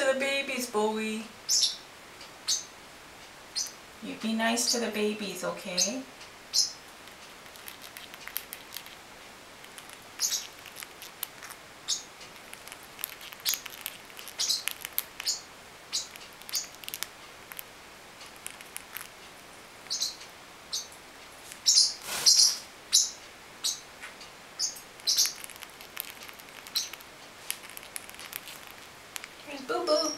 to the babies, Bowie. You be nice to the babies, okay? Here's Boo Boo.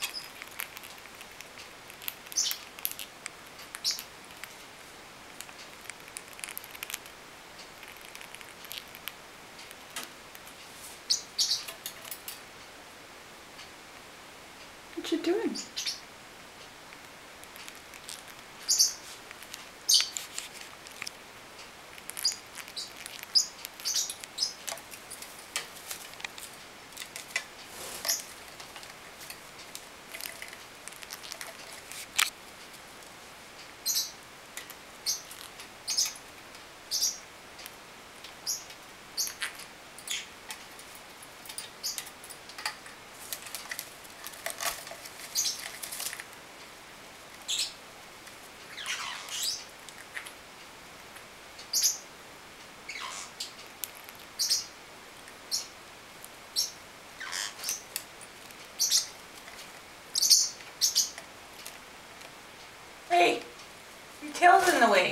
What you doing? Hey, your tail's in the way.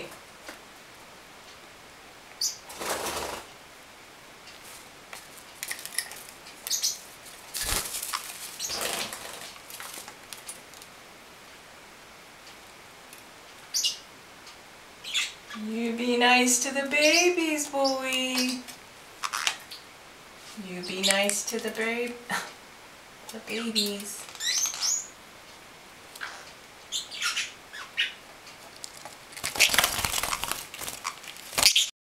You be nice to the babies, Bowie. You be nice to the babies.